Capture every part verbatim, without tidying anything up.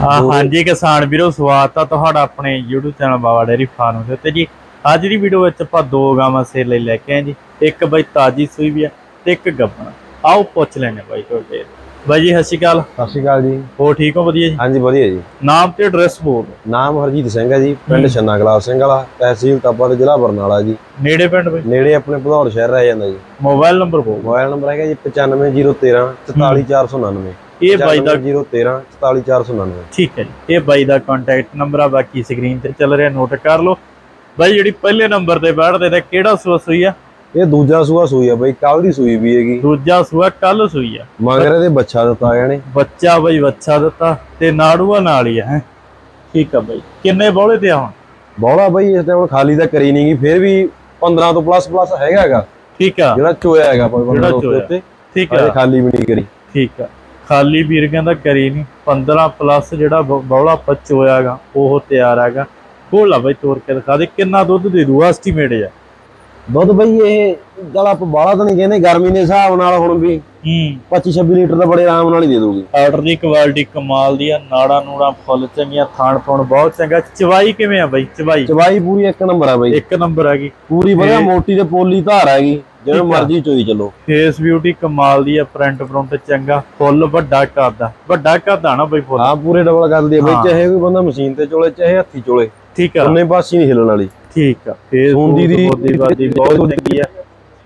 हाँ जी किसान वीरो स्वागत है तुहाडा अपने YouTube channel Baba dairy farm के उत्ते जी। अज की वीडियो में आपां दो गावां सेल लई लैके आए जी। एक बई ताजी सूई भी है ते एक गब्बन। आओ पुछ लैने बाई तुहाडे बाई जी। सत श्री अकाल। सत श्री अकाल जी। होर ठीक हो? वधिया जी। हाँ जी वधिया जी। नाम ते एड्रैस बोल। नाम हरजीत सिंह है जी, पिंड छन्ना गुलाब सिंह वाला, तहसील ताबा ते जिला बरनाला जी। नेड़े पिंड बई? नेड़े अपने भदौड़ शहर रह जांदा जी। मोबाइल नंबर बोल। मोबाइल नंबर है जी पचानवे जीरो तेरह चौताली चार सौ उनानवे। ये बाई दा जीरो तेरह चौताली चार सौ उनानवे। ठीक है जी। ये बाई दा कॉन्टैक्ट नंबर आ, बाकी स्क्रीन ते चल रहा, नोट कर लो। बाई जी पहले नंबर ते बैठदे ते केड़ा सूआ सूई आ? ये दूजा सूआ सूई है बई, कल दी सूई भी हैगी। दूजा सूआ कल सूई है। मगर ਇਹਦੇ ਬੱਚਾ ਦਿੱਤਾ ਇਹਨੇ। ਬੱਚਾ ਬਈ ਬੱਚਾ ਦਿੱਤਾ ਤੇ ਨਾੜੂਆ ਨਾਲ ਹੀ ਹੈ। ਠੀਕ ਆ ਬਈ। ਕਿੰਨੇ ਬੋਲੇ ਤੇ ਆ ਹੁਣ? ਬੋਲਾ ਬਈ ਇਸ ਟਾਈਮ ਖਾਲੀ ਤਾਂ ਕਰੀ ਨਹੀਂਗੀ, ਫਿਰ ਵੀ पंद्रह ਤੋਂ ਪਲੱਸ ਪਲੱਸ ਹੈਗਾਗਾ। ਠੀਕ ਆ। ਜਿਹੜਾ ਚੋਇਆ ਹੈਗਾ ਪੰਦਰਾਂ ਤੋਂ ਉੱਤੇ। ਠੀਕ ਆ। ਖਾਲੀ ਵੀ ਨਹੀਂ ਕਰੀ। ਠੀਕ ਆ। ਖਾਲੀ ਵੀਰ ਕਹਿੰਦਾ ਕਰੀ ਨਹੀਂ। पंद्रह ਪਲੱਸ ਜਿਹੜਾ ਬੋਲਾ ਪਚੋਇਆ ਹੈਗਾ ਉਹ ਤਿਆਰ ਹੈਗਾ। ਖੋਲਾ ਬਈ ਤੋੜ ਕੇ ਦਿਖਾ ਦੇ ਕਿੰਨਾ ਦੁੱਧ ਦੇ ਦੂ ਐਸਟੀਮੇਟ ਹੈ। ਦੁੱਧ ਬਈ ਇਹ ਚਲ ਆਪਾਂ ਬਾਹਲਾ ਤਾਂ ਨਹੀਂ ਕਹਿੰਦੇ, ਗਰਮੀ ਦੇ ਹਿਸਾਬ ਨਾਲ ਹੁਣ ਵੀ पच्चीस छब्बीस ਲੀਟਰ ਦਾ ਬੜੇ ਆਰਾਮ ਨਾਲ ਹੀ ਦੇ ਦੂਗੀ। ਆਰਡਰ ਦੀ ਕੁਆਲਿਟੀ ਕਮਾਲ ਦੀ ਆ। ਨਾੜਾ ਨੂੜਾ ਫੁੱਲ ਚੰਗੀਆਂ, ਥਾਣ ਥੁਣ ਬਹੁਤ ਚੰਗਾ। ਚਵਾਈ ਕਿਵੇਂ ਆ ਬਈ? ਚਵਾਈ ਚਵਾਈ ਪੂਰੀ ਇੱਕ ਨੰਬਰ ਆ ਬਈ। ਇੱਕ ਨੰਬਰ ਹੈਗੀ ਪੂਰੀ ਵਧੀਆ ਮੋਟੀ ਤੇ ਪੋਲੀ ਧਾਰ ਹੈਗੀ, ਜਿਵੇਂ ਮਰਜ਼ੀ ਚੋਈ ਚਲੋ। ਫੇਸ ਬਿਊਟੀ ਕਮਾਲ ਦੀ ਆ, ਪ੍ਰਿੰਟ ਪ੍ਰਿੰਟ ਚੰਗਾ, ਫੁੱਲ ਵੱਡਾ ਕਰਦਾ ਵੱਡਾ ਕਰਦਾ ਨਾ ਬਈ ਫੁੱਲ। ਹਾਂ ਪੂਰੇ ਡਬਲ ਕਰਦੀ ਆ ਬਈ, ਚਾਹੇ ਕੋਈ ਬੰਦਾ ਮਸ਼ੀਨ ਤੇ ਚੋਲੇ ਚਾਹੇ ਹੱਥੀ ਚੋਲੇ। ਠੀਕ ਆ। ਉਹਨੇ ਪਾਸੇ ਨਹੀਂ ਹਿੱਲਣ ਵਾਲੀ। ਠੀਕ ਆ। ਫੇਸ ਹੁੰਦੀ ਦੀ ਬਾਦੀ ਬਹੁਤ ਚੰਗੀ ਆ,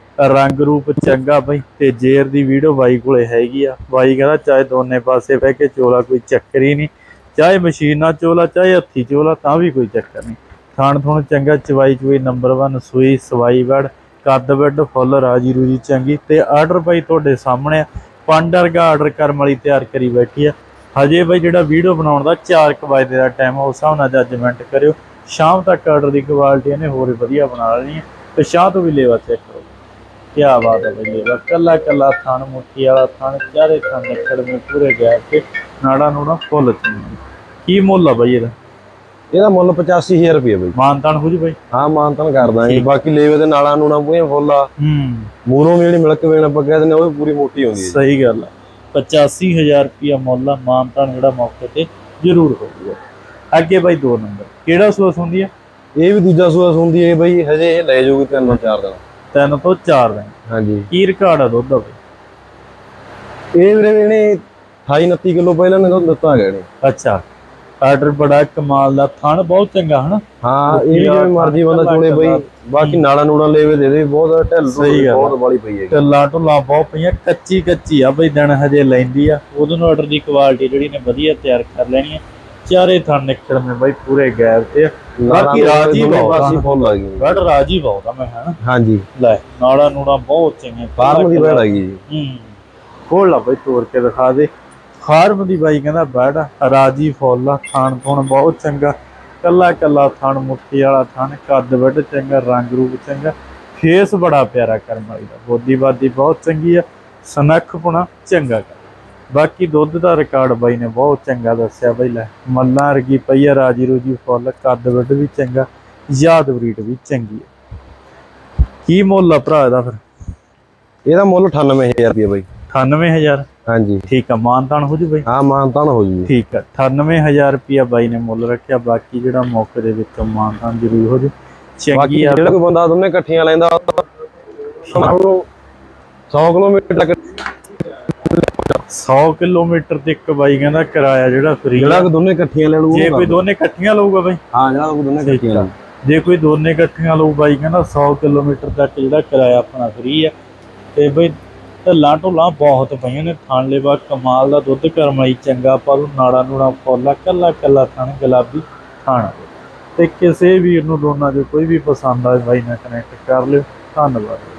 रंग रूप चंगा बई। ते जेर दी वीडियो बाई कोले हैगी आ। बाई कहदा चाहे दोने पासे बह के चोला कोई चक्कर ही नहीं, चाहे मशीन ना चोला चाहे हथी चोला तां भी कोई चक्कर नहीं। थान थुण चंगा, चवाई चुई नंबर वन, सूई सवाई वड़, कद वड फुल, राजी रूजी चंगी। ते आर्डर बई तुहाडे सामने पंज वर्गा आर्डर करन वाली तैयार करी बैठी आ। हजे बई जिहड़ा वीडियो बनाउण दा चार क वजे दा टाइम आ, उस हिसाब नाल जजमेंट करियो। शाम तक आर्डर दी क्वालिटी इहने होर वधिया बना लेनी है। ते शाह तो भी लेवा चेक करो। क्या बात है बई। लेवा कला कला थान, मुट्ठी वाला थान, चारे थान नखड़ में पूरे गैप के, नाड़ा नूड़ा फुल चंगी। की मुੱਲ आ बई ਇਹਦਾ? ਇਹਦਾ ਮੁੱਲ पचासी हज़ार ਰੁਪਏ ਬਈ। ਮਾਨਤਾਨ ਹੋ ਜੂ ਬਈ? ਹਾਂ ਮਾਨਤਾਨ ਕਰ ਦਾਂਗੇ। ਬਾਕੀ ਲੇਵੇ ਦੇ ਨਾਲਾਂ ਨੂੜਾ ਪੂਰੀਆਂ ਫੁੱਲ ਆ। ਹੂੰ ਮੂਰੋਂ ਵੀ ਜਿਹੜੀ ਮਿਲਕ ਵੇਣ ਆਪਾਂ ਕਹਿੰਦੇ ਨੇ ਉਹ ਪੂਰੀ ਮੋਟੀ ਹੁੰਦੀ ਹੈ। ਸਹੀ ਗੱਲ ਆ। पचासी हज़ार ਰੁਪਿਆ ਮੁੱਲ ਆ। ਮਾਨਤਾਨ ਜਿਹੜਾ ਮੌਕੇ ਤੇ ਜ਼ਰੂਰ ਹੋਊਗਾ। ਅੱਗੇ ਬਈ ਦੋ ਨੰਬਰ ਕਿਹੜਾ ਸੂਆ ਸੁੰਦੀ ਆ? ਇਹ ਵੀ ਦੂਜਾ ਸੂਆ ਸੁੰਦੀ ਹੈ ਬਈ, ਹਜੇ ਇਹ ਲੈ ਜਾਊਗੀ ਤਿੰਨ ਚਾਰ ਦਿਨ। ਤਿੰਨ ਤੋਂ ਚਾਰ ਦਿਨ। ਹਾਂਜੀ। ਕੀ ਰਿਕਾਰਡ ਆ ਦੁੱਧ ਦਾ ਬਈ? ਇਹ ਵੀਰੇ ਇਹਨੇ अठाई उनतीस किलो ਪਹਿਲਾਂ ਨੇ ਦੁੱਧ ਦਿੱਤਾ ਹੈਗਾ ਇਹਨੇ। ਅੱਛਾ। ਆਰਡਰ ਬੜਾ ਕਮਾਲ ਦਾ, ਥਣ ਬਹੁਤ ਚੰਗਾ ਹਨਾ। ਹਾਂ ਇਹ ਵੀ ਜਿਵੇਂ ਮਰਜ਼ੀ ਬੰਦਾ ਚੋਲੇ ਬਈ। ਬਾਕੀ ਨਾਲਾ ਨੂੜਾ ਲੇਵੇ ਦੇ ਦੇ ਬਹੁਤ ਢਿੱਲ ਬਹੁਤ ਵਾਲੀ ਪਈ ਹੈ। ਢਿੱਲਾਂ ਢੁੱਲਾਂ ਬਹੁਤ ਪਈਆਂ, ਕੱਚੀ ਕੱਚੀ ਆ ਬਈ, ਦਿਨ ਹਜੇ ਲੈਂਦੀ ਆ। ਉਦੋਂ ਨੂੰ ਆਰਡਰ ਦੀ ਕੁਆਲਿਟੀ ਜਿਹੜੀ ਨੇ ਵਧੀਆ ਤਿਆਰ ਕਰ ਲੈਣੀ ਹੈ। ਚਾਰੇ ਥਣ ਨਿਕਲ ਮੇ ਬਈ ਪੂਰੇ ਗੈਪ ਤੇ। ਬਾਕੀ ਰਾਜੀ ਬਹੁਤ ਫੁੱਲ ਆ ਗਈ। ਬੜ ਰਾਜੀ ਬਹੁਤ ਆ ਮੈਂ ਹਾਂ। ਹਾਂਜੀ। ਲੈ ਨਾੜਾ ਨੂੜਾ ਬਹੁਤ ਚੰਗੇ, ਫਾਰਮ ਦੀ ਬੜ ਆ ਗਈ ਜੀ। ਹੂੰ ਖੋਲ ਲਾ ਬਈ ਤੋੜ ਕੇ ਦਿਖਾ ਦੇ। ਫਾਰਮ ਦੀ ਬਾਈ ਕਹਿੰਦਾ ਬੜ ਰਾਜੀ ਫੁੱਲ ਆ, ਥਾਣ ਥੁਣ ਬਹੁਤ ਚੰਗਾ, ਕੱਲਾ ਕੱਲਾ ਥਣ, ਮੁੱਠੀ ਵਾਲਾ ਥਣ, ਕੱਦ ਵੱਡ ਚੰਗਾ, ਰੰਗ ਰੂਪ ਚੰਗਾ, ਫੇਸ ਬੜਾ ਪਿਆਰਾ ਕਰਮ ਵਾਲੀ ਦਾ, ਬੋਦੀ ਬਾਦੀ ਬਹੁਤ ਚੰਗੀ ਆ, ਸਨੱਖ ਪੁਣਾ ਚੰਗਾ। ਬਾਕੀ ਦੁੱਧ ਦਾ ਰਿਕਾਰਡ ਬਾਈ ਨੇ ਬਹੁਤ ਚੰਗਾ ਦੱਸਿਆ ਬਈ। ਲੈ ਮੱਲਾਂ ਵਰਗੀ ਪਈ ਆ, ਰਾਜੀ ਰੂਜੀ ਫੁੱਲ, ਕੱਦ ਵੱਡ ਵੀ ਚੰਗਾ, ਯਾਦ ਬਰੀਡ ਵੀ ਚੰਗੀ ਆ। ਕੀ ਮੁੱਲ ਆ ਭਰਾ ਇਹਦਾ ਫਿਰ? ਇਹਦਾ ਮੁੱਲ अठानवे हज़ार ਰੁਪਏ ਬਈ। अठानवे हज़ार। ਹਾਂਜੀ। ਠੀਕ ਆ। ਮਾਨਤਾਨ ਹੋ ਜੂ ਬਈ? ਹਾਂ ਮਾਨਤਾਨ ਹੋ ਜੂ। ਠੀਕ ਆ। अठानवे हज़ार ਰੁਪਿਆ ਬਾਈ ਨੇ ਮੁੱਲ ਰੱਖਿਆ। ਬਾਕੀ ਜਿਹੜਾ ਮੌਕੇ ਦੇ ਵਿੱਚ ਮਾਨਤਾਨ ਜ਼ਰੂਰ ਹੋ ਜੂ। ਚੰਗੀ ਆ। ਜਿਹੜਾ ਕੋਈ ਬੰਦਾ ਦੋਨੇ ਇਕੱਠੀਆਂ ਲੈਂਦਾ सौ ਕਿਲੋਮੀਟਰ सौ किलोमीटर ਤੇ ਇੱਕ ਬਾਈ ਕਹਿੰਦਾ ਕਿਰਾਇਆ ਜਿਹੜਾ ਫ੍ਰੀ। ਜਿਹੜਾ ਕੋਈ ਦੋਨੇ ਇਕੱਠੀਆਂ ਲੈ ਲੂ, ਜੇ ਕੋਈ ਦੋਨੇ ਇਕੱਠੀਆਂ ਲਊਗਾ ਬਾਈ? ਹਾਂ ਜਿਹੜਾ ਕੋਈ ਦੋਨੇ ਇਕੱਠੀਆਂ, ਜੇ ਕੋਈ ਦੋਨੇ ਇਕੱਠੀਆਂ ਲਊ ਬਾਈ ਕਹਿੰਦਾ सौ ਕਿਲੋਮੀਟਰ ਤੱਕ ਜਿਹੜਾ ਕਿਰਾਇਆ ਆਪਣਾ ਫ੍ਰੀ ਆ। ਤੇ ਬਈ ਢੱਲਾਂ ਢੁੱਲਾਂ ਬਹੁਤ ਪਈਆਂ ਨੇ, ਥਣ ਲੇਵਾ ਕਮਾਲ ਦਾ, ਦੁੱਧ ਕਰਮਾਈ ਚੰਗਾ, ਪਰ ਨਾੜਾ ਨੂੜਾ ਫੁੱਲ, ਕੱਲਾ ਕੱਲਾ ਥਣ, ਗੁਲਾਬੀ ਥਣ। ਤੇ ਕਿਸੇ ਵੀਰ ਨੂੰ ਦੋਨਾਂ ਚੋਂ ਕੋਈ ਵੀ ਪਸੰਦ ਆਏ ਬਾਈ ਨਾਲ ਕਨੈਕਟ ਕਰ ਲਿਓ। ਧੰਨਵਾਦ।